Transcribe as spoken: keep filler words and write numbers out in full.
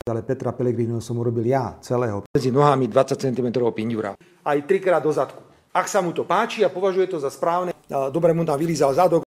Ale Petra Pellegriniho som urobil ja, celého. Medzi nohami dvadsať centimetrov pinďura. Aj trikrát do zadku. Ak sa mu to páči a považuje to za správne, dobre mu tam vylízal zadok.